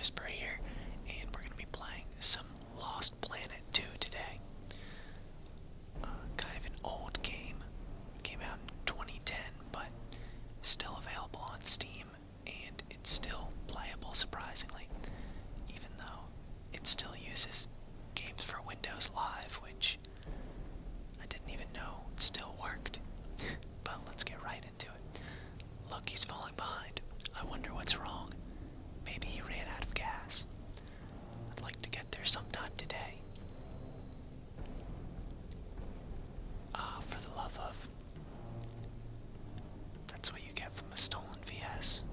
IKhanWhisper here, and we're going to be playing some Lost Planet 2 today. Kind of an old game. It came out in 2010, but still available on Steam, and it's still playable, surprisingly, even though it still uses games for Windows Live, which I didn't even know still worked. But let's get right into it. Look, he's falling behind. I wonder what's wrong. Maybe he ran out of gas. I'd like to get there sometime today. Ah, for the love of. That's what you get from a stolen VS.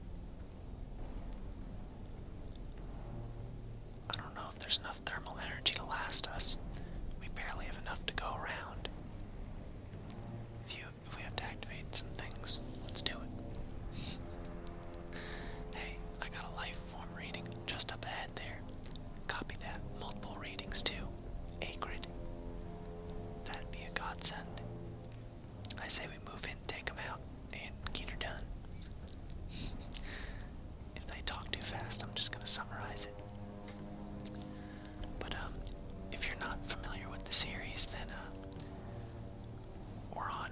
I don't know if there's enough thermal energy to last us. We barely have enough to go around. If we have to activate some things, let's do it. Hey, I got a life form reading just up ahead there. Copy that. Multiple readings too. Acrid. That'd be a godsend. I say we move in, take them out, and get her done. If they talk too fast, I'm just gonna summarize it. But if you're not familiar with the series, then we're on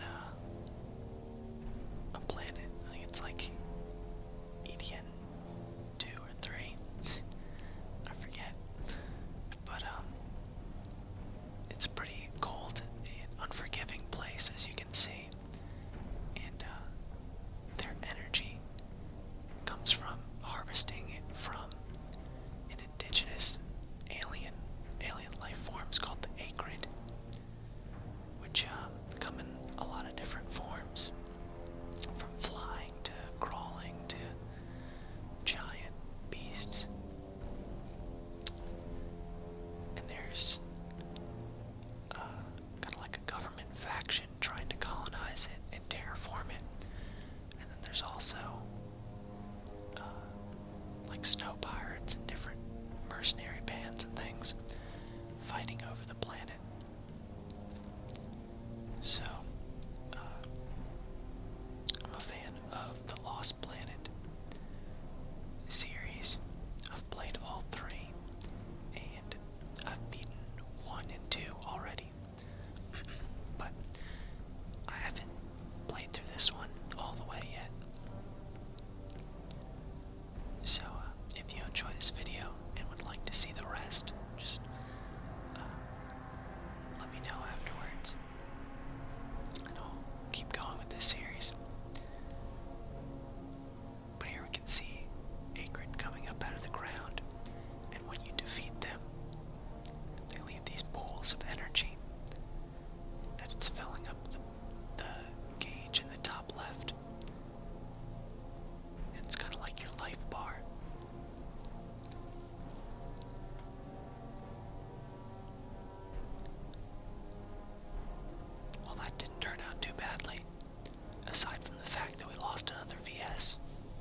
a planet. I think it's like EDN 2 or 3. I forget. But it's a pretty cold and unforgiving place, as you can see. And their energy comes from harvesting it from an indigenous alien life forms called the Acrid, which come in a lot of different forms, from flying to crawling to giant beasts. And there's kind of like a government faction trying to colonize it and terraform it. And then there's also like snow pirates and different mercenary bands and things fighting over the planet. So, I'm a fan of the Lost Planet series. I've played all 3, and I've beaten 1 and 2 already. But I haven't played through this one all the way yet. So, if you enjoy this video and would like to see the rest, just let me know afterwards, and I'll keep going with this series. But here we can see Acrid coming up out of the ground, and when you defeat them, they leave these pools of energy that it's filling up the gauge in the top left. And it's kind of like your life bar. Well, that didn't turn out too badly, aside from the fact that we lost another VS.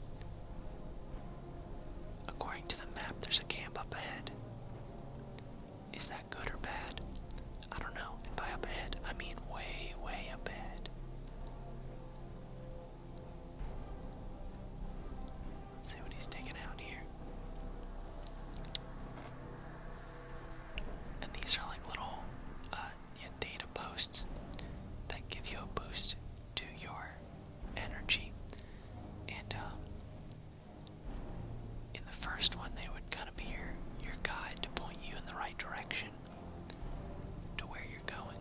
According to the map, there's a camp up ahead. Is that good or bad? I don't know, and by up ahead, I mean way, way up ahead. Let's see what he's taking out here. And these are like little data posts that give you a boost to your energy. And in the first one, they would kind of be your guide to point you in the right direction to where you're going.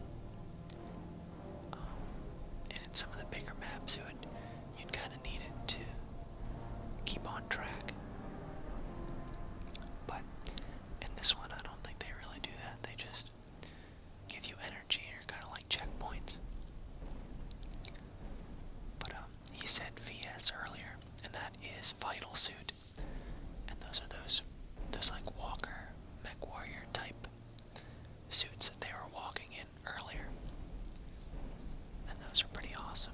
And in some of the bigger maps, you'd kind of need it to keep on track. But in this one, I don't think they really do that. They just give you energy, and are kind of like checkpoints. But he said VS earlier, and that is Vital Suit. And those are those like walker, mech warrior type suits that they were walking in earlier. And those are pretty awesome.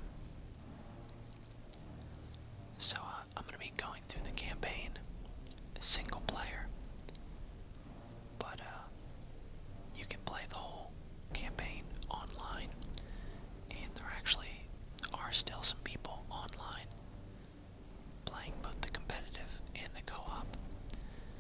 So I'm going to be going through the campaign single player. But you can play the whole campaign online. And there actually are still some people online playing both the competitive and the co-op.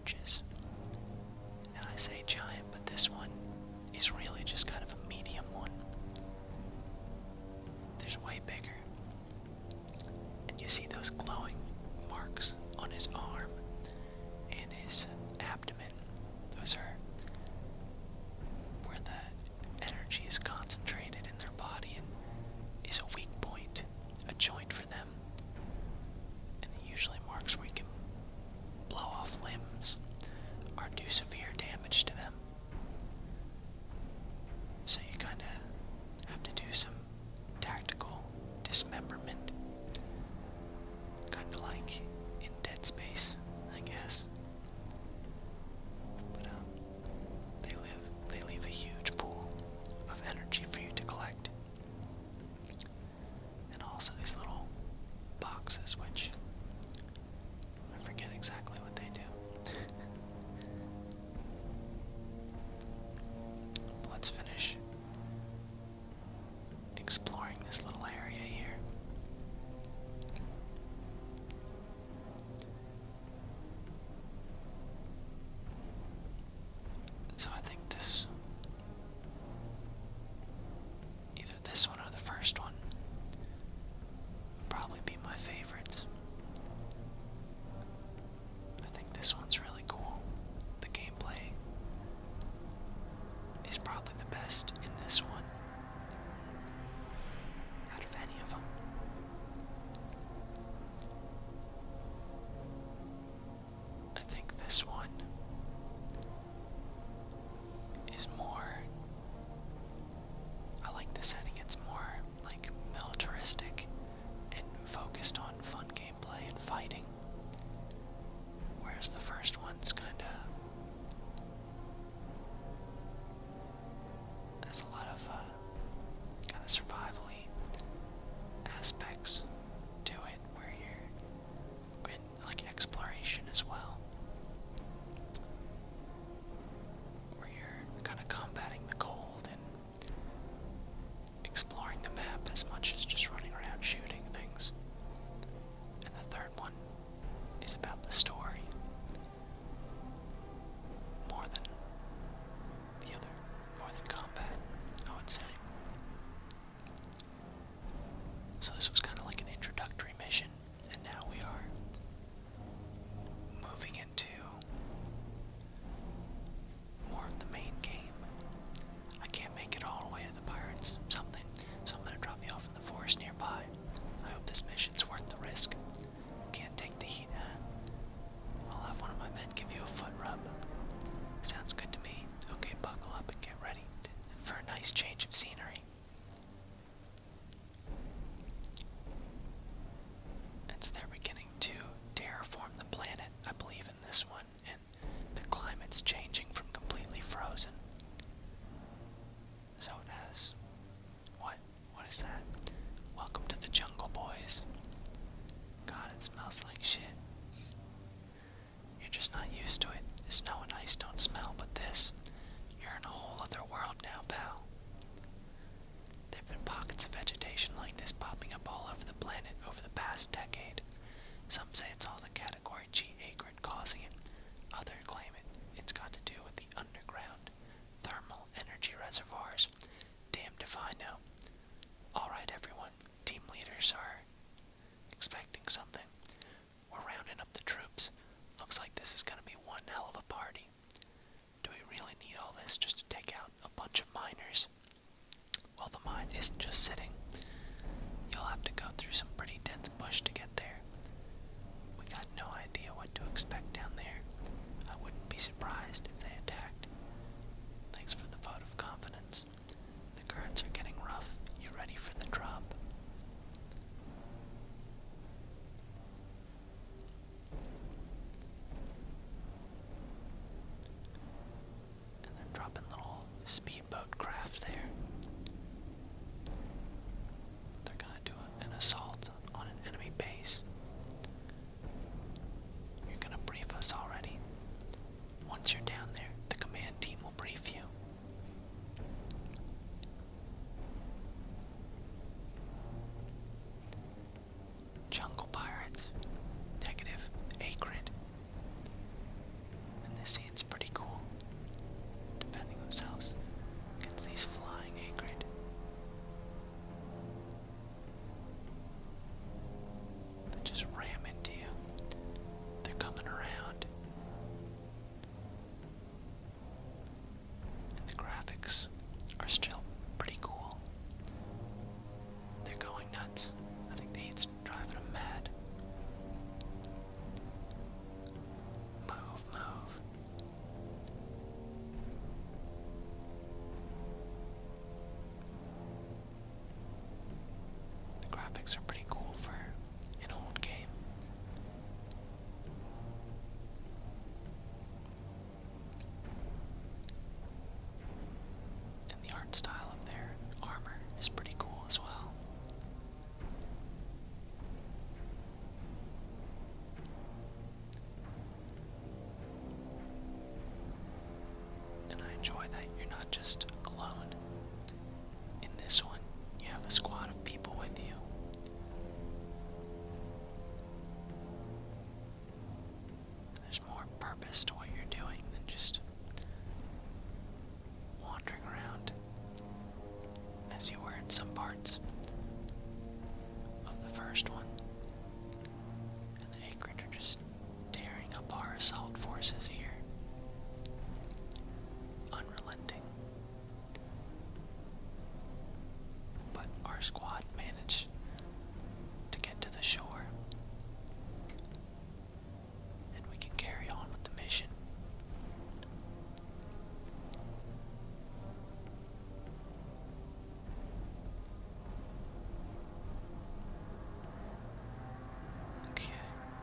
inches. And I say giant, but this one is really just kind of a medium one. There's way bigger. And you see those glowing marks on his arm and his abdomen. Those are where the energy is concentrated in their body and is a weak point, a joint for them. And it usually marks where you can blow off limbs or do severe damage to them. So you kind of have to do some tactical dismemberment, kind of like in Dead Space, I guess. But they leave a huge pool of energy for you to collect, and also these little boxes, which I forget exactly what they do. Let's finish exploring this little area here. So I think either this one or the first one would probably be my favorites. I think this one's really cool. The gameplay is probably the best in this one out of any of them. I think this one is more, I like the setting, it's more like militaristic and focused on fun gameplay and fighting, whereas the first one's kinda has a lot of kind of survival-y aspects to it, where you're in like exploration as well, where you're kind of combating the cold and exploring the map as much as just running around shooting things. And the third one is about the story more than combat, I would say. So this was kind of like an introductory mission, and now we are moving into more of the main game. I can't make it all the way to the pirates something, so I'm gonna drop you off in the forest nearby. I hope this mission's worth the risk. Can't take the heat, huh? I'll have one of my men give you a foot rub. Sounds good to me. Okay, buckle up and get ready for a nice change of scenery. And so they're beginning to terraform the planet, I believe, in this one, and the climate's changing from completely frozen. So it has, what is that? Welcome to the jungle, boys. God, it smells like shit. You're just not used to it. Snow and ice don't smell, but this, you're in a whole other world now, pal. There've been pockets of vegetation like this popping up all over the planet over the past decade. Some say it's all the Category G acrid causing it. Others claim it's got to do with the underground thermal energy reservoirs. Damned if I know. Alright everyone, team leaders are expecting something. We're rounding up the troops. Looks like this is gonna be one hell of a party. Do we really need all this just to take out a bunch of miners? Well, the mine isn't just sitting. You'll have to go through some pretty dense bush to get there. We got no idea what to expect down there. This scene's pretty cool. Defending themselves against these flying Akrid. They just ram into you. They're coming around. And the graphics are still pretty cool. They're going nuts. I think the heat's driving them mad. Move, move. The graphics are pretty cool for an old game. And the art style of their armor is pretty cool as well. And I enjoy that you're not just alone. In this one, you have a squad of people with you. There's more purpose to what you're doing than just wandering around as you were in some parts of the first one. And the Akrid are just tearing up our assault forces here. Unrelenting. But our squad managed to get to the shore. And we can carry on with the mission. Okay.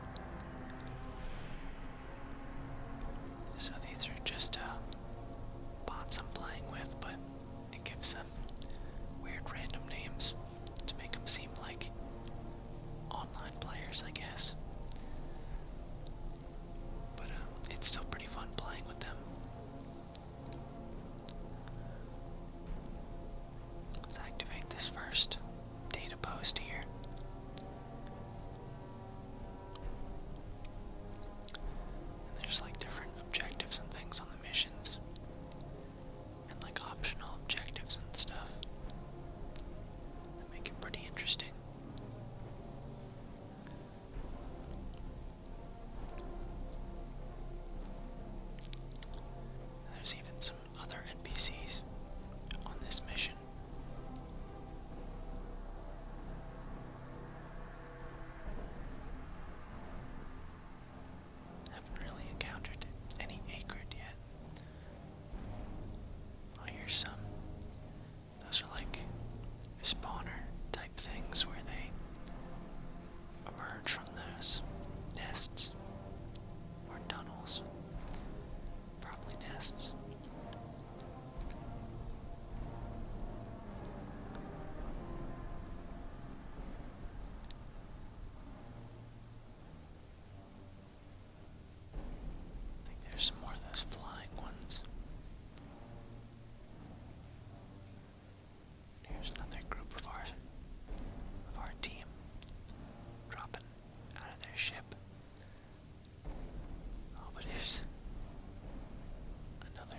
So these are just bots I'm playing with, but it gives them weird random names to make them seem like online players, I guess. But it's still pretty fun playing with them. Let's activate this first data post here. And there's like different objectives and things on the missions. And like optional objectives and stuff. That make it pretty interesting. And there's even some other NPCs on this mission. Haven't really encountered any Akrid yet. Oh, here's some. Those are like spawner type things where they emerge from those nests or tunnels. Probably nests. I think there's some more of those flying ones. Here's another group of our team dropping out of their ship. Oh, but here's another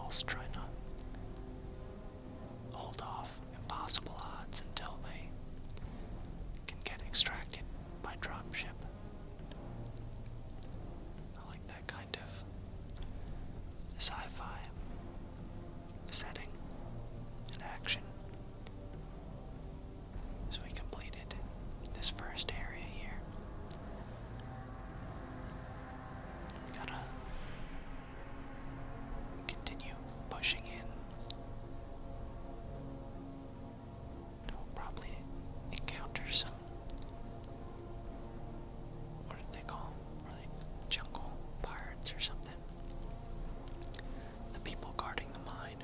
else trying to hold off impossible odds until they can get extracted by dropship. I like that kind of sci-fi setting and action. So we completed this first area here. We gotta continue pushing in. We'll probably encounter some, what did they call them? Were they jungle pirates or something? The people guarding the mine.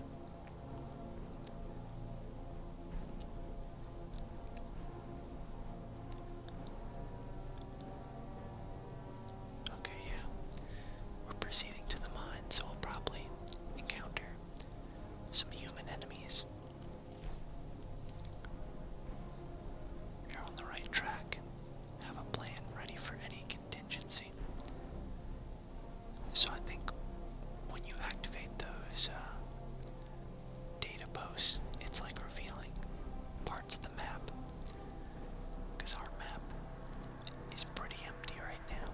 Okay, yeah. We're proceeding to the mine, so we'll probably encounter some human enemies. You're on the right track. Have a plan ready for any contingency. So I think when you activate those data posts, it's like revealing parts of the map. Because our map is pretty empty right now.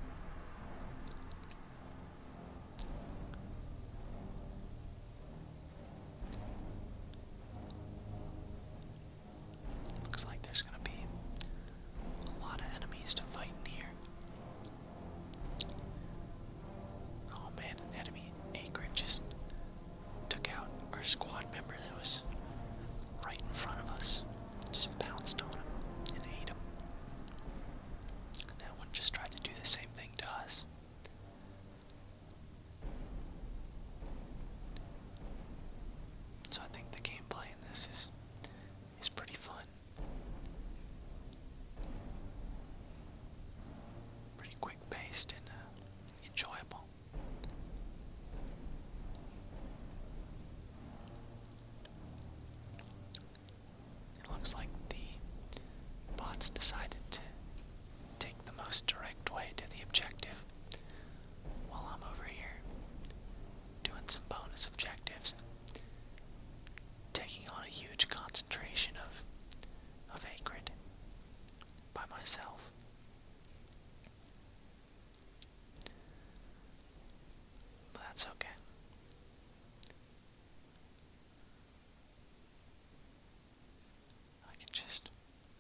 Looks like there's gonna be a lot of enemies to fight in here. Oh man, an enemy Akrid just took out our squad member that was right in front of us. Just pounced on him and ate him. And that one just tried to do the same thing to us. So I think the gameplay in this is pretty fun. Pretty quick paced and enjoyable. It looks like the bots decided to take the most direct way to the objective, while I'm over here doing some bonus objectives, taking on a huge concentration of Akrid by myself. But that's okay. I can just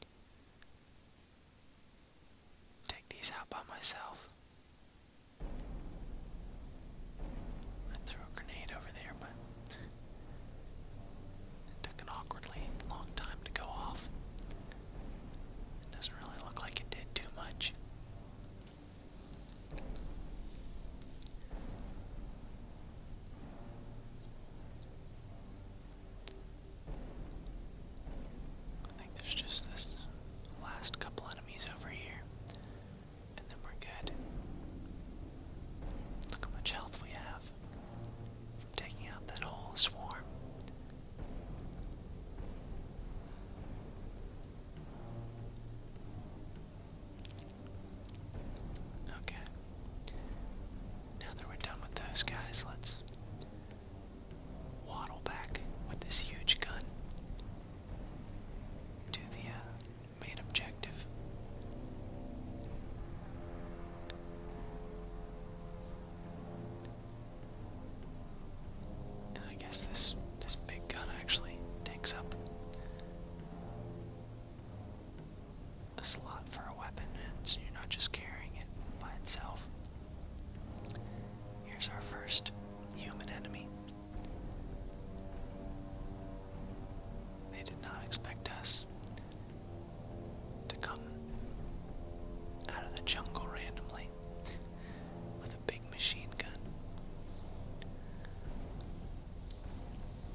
take these out by myself. I threw a grenade over there, but it took an awkwardly long time to go off. It doesn't really look like it did too much. I think there's just this last couple enemies over here, and then we're good. Look how much health we have from taking out that whole swarm. Okay. Now that we're done with those guys, let's waddle back with this huge gun to the main objective. And I guess this big gun actually takes up a slot for a weapon, and so you're not just carrying it by itself. Here's our first human enemy. They did not expect us to come out of the jungle randomly with a big machine gun.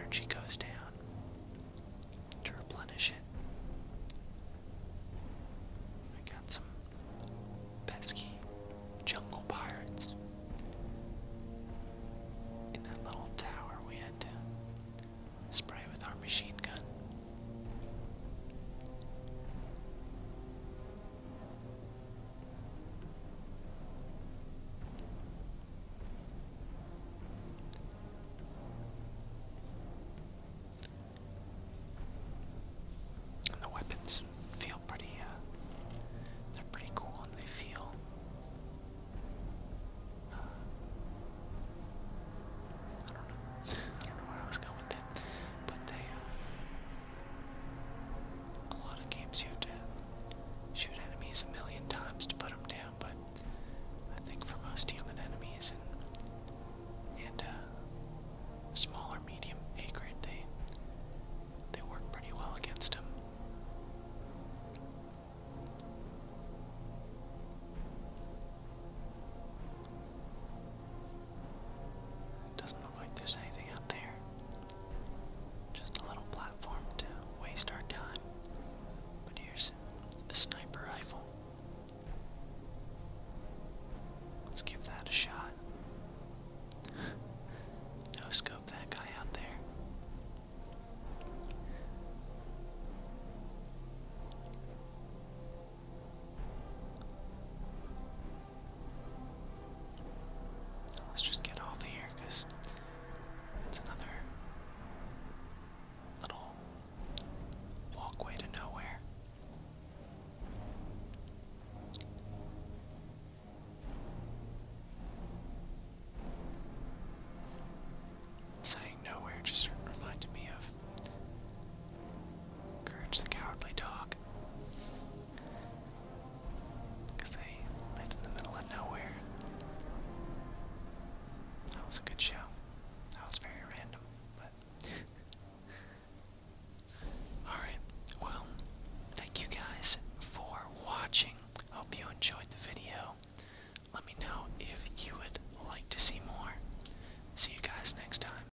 energy goes down.